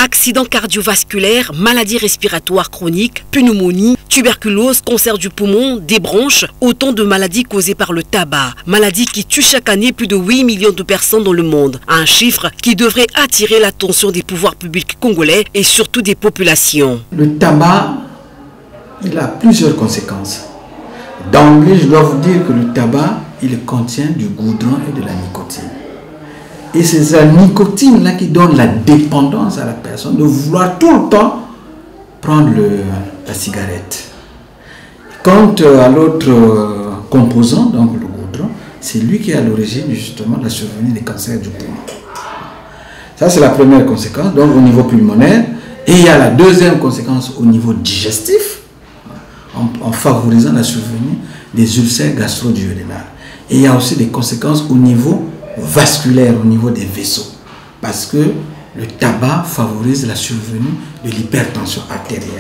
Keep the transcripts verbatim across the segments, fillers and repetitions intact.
Accidents cardiovasculaires, maladies respiratoires chroniques, pneumonie, tuberculose, cancer du poumon, des bronches, autant de maladies causées par le tabac. Maladies qui tuent chaque année plus de huit millions de personnes dans le monde. Un chiffre qui devrait attirer l'attention des pouvoirs publics congolais et surtout des populations. Le tabac, il a plusieurs conséquences. D'emblée, je dois vous dire que le tabac, il contient du goudron et de la nicotine. Et c'est cette nicotine-là qui donne la dépendance à la personne de vouloir tout le temps prendre le, la cigarette. Quant à l'autre composant, donc le goudron, c'est lui qui est à l'origine justement de la survenue des cancers du poumon. Ça, c'est la première conséquence, donc au niveau pulmonaire. Et il y a la deuxième conséquence au niveau digestif, en, en favorisant la survenue des ulcères gastro-duodénales. Et il y a aussi des conséquences au niveau vasculaire, au niveau des vaisseaux, parce que le tabac favorise la survenue de l'hypertension artérielle.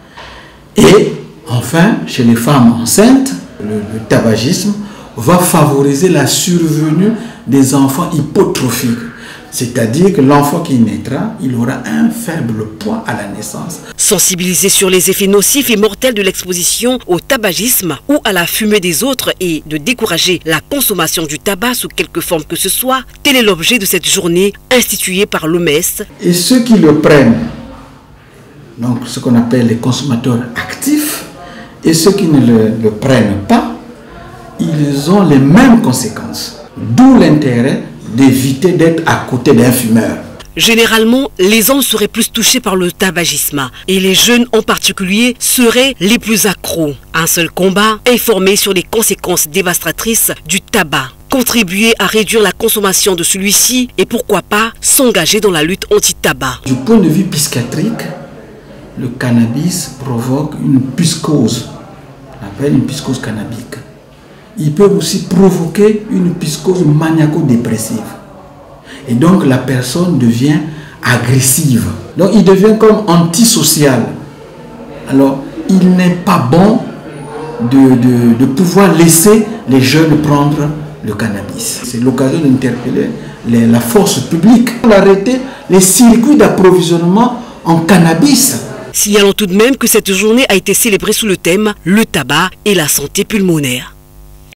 Et enfin, chez les femmes enceintes, le, le tabagisme va favoriser la survenue des enfants hypotrophiques. C'est-à-dire que l'enfant qui naîtra, il aura un faible poids à la naissance. Sensibiliser sur les effets nocifs et mortels de l'exposition au tabagisme ou à la fumée des autres et de décourager la consommation du tabac sous quelque forme que ce soit, tel est l'objet de cette journée instituée par l'O M S. Et ceux qui le prennent, donc ce qu'on appelle les consommateurs actifs, et ceux qui ne le, le prennent pas, ils ont les mêmes conséquences. D'où l'intérêt d'éviter d'être à côté d'un fumeur. Généralement, les hommes seraient plus touchés par le tabagisme et les jeunes en particulier seraient les plus accros. Un seul combat, informer sur les conséquences dévastatrices du tabac, contribuer à réduire la consommation de celui-ci et pourquoi pas s'engager dans la lutte anti-tabac. Du point de vue psychiatrique, le cannabis provoque une psychose, on appelle une psychose cannabique. Il peut aussi provoquer une psychose maniaco-dépressive. Et donc la personne devient agressive. Donc il devient comme antisocial. Alors il n'est pas bon de, de, de pouvoir laisser les jeunes prendre le cannabis. C'est l'occasion d'interpeller la force publique. Arrêter les circuits d'approvisionnement en cannabis. Signalons tout de même que cette journée a été célébrée sous le thème « Le tabac et la santé pulmonaire ».